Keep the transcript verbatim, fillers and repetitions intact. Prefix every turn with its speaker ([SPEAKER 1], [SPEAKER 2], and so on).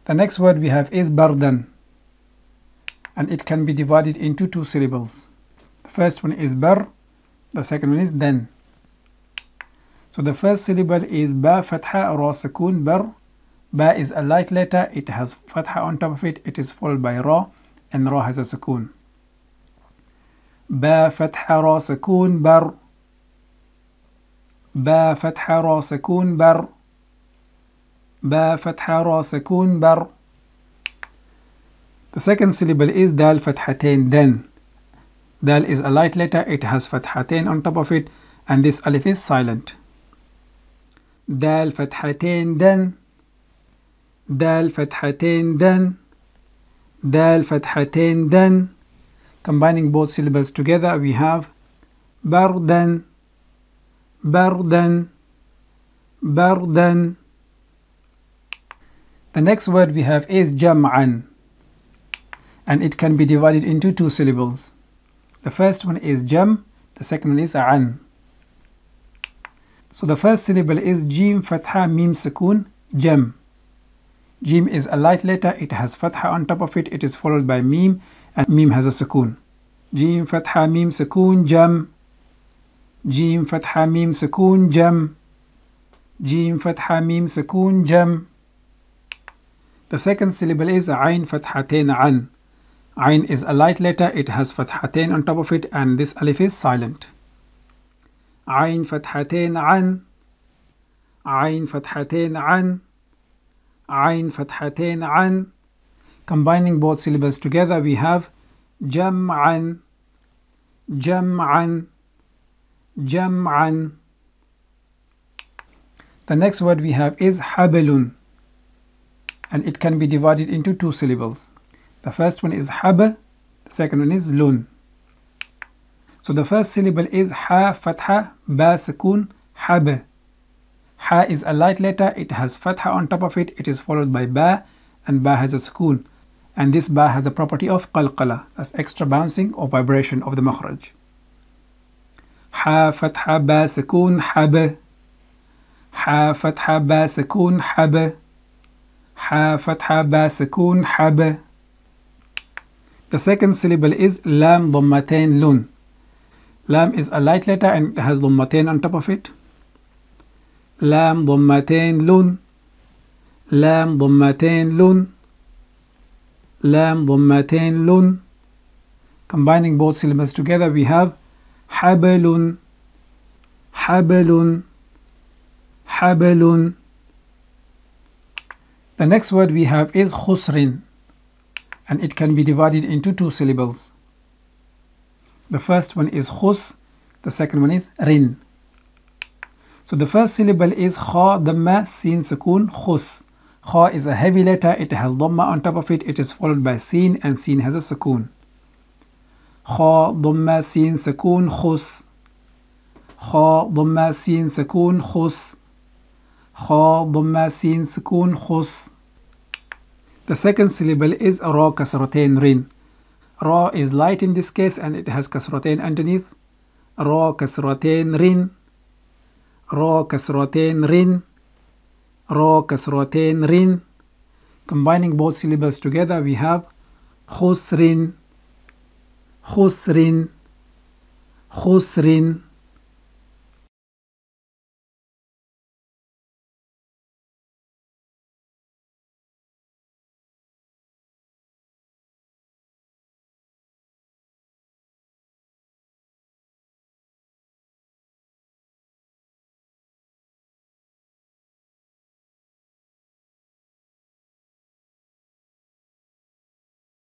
[SPEAKER 1] The next word we have is bardan, and it can be divided into two syllables. The first one is bar, the second one is dan. So the first syllable is ba fatha ra sukoon bar. Ba is a light letter, it has fatha on top of it, it is followed by ra, and ra has a sukoon. Ba fatha ra sukoon bar. Ba fatha ra sukoon bar. Ba fatha ra sukoon bar. The second syllable is dal fathatain dan. Dal is a light letter, it has fathatain on top of it, and this alif is silent. Dal fathatain dan. Dal fathatain dan. Dal fathatain dan. Combining both syllables together, we have bardan, bardan, bardan. The next word we have is jam'an, and it can be divided into two syllables. The first one is jam, the second one is an. So the first syllable is jim fatha mim sukoon jam. Jim is a light letter, it has fatha on top of it, it is followed by mim, and mim has a sukoon. Jim fatha mim sukoon jam. Jim fatha mim sukoon jam. Jim fatha mim sukoon jam. The second syllable is ayn fathatain an. Ayn is a light letter, it has fathatain on top of it, and this alif is silent. Ayn fathatain an. Ayn fathatain an. Ayn fathatain an. Combining both syllables together, we have jam'an, jam'an, jam'an. The next word we have is hablun, and it can be divided into two syllables. The first one is hab, the second one is lun. So the first syllable is ha fatha ba sukoon hab. Ha is a light letter, it has fatha on top of it, it is followed by ba, and ba has a sukoon. And this ba has a property of qalqala, that's extra bouncing or vibration of the makhraj. Ha fatha ba sukoon hab. Ha fatha ba sukoon hab. Ha fatha ba sukoon hab. The second syllable is lam dhammatain lun. Lam is a light letter and it has dhammatain on top of it. Lam dhammatain lun. Lam dhammatain lun. Lam dhammatain lun. Combining both syllables together, we have habalun, habalun, habalun. The next word we have is khusrin, and it can be divided into two syllables. The first one is khus, the second one is rin. So the first syllable is kha dhamma sin sukoon khus. Kha is a heavy letter, it has dhamma on top of it, it is followed by sin, and sin has a sukoon. Kha dhamma sin sukoon khus. Kha dhamma sin sukoon khus. Kha dhamma sin sukoon khus. The second syllable is ra kasratain rin. Ra is light in this case and it has kasratain underneath. Ra kasratain rin. Ra kasratain rin. Ra kasratain rin. Combining both syllables together, we have khusrin, khusrin, khusrin.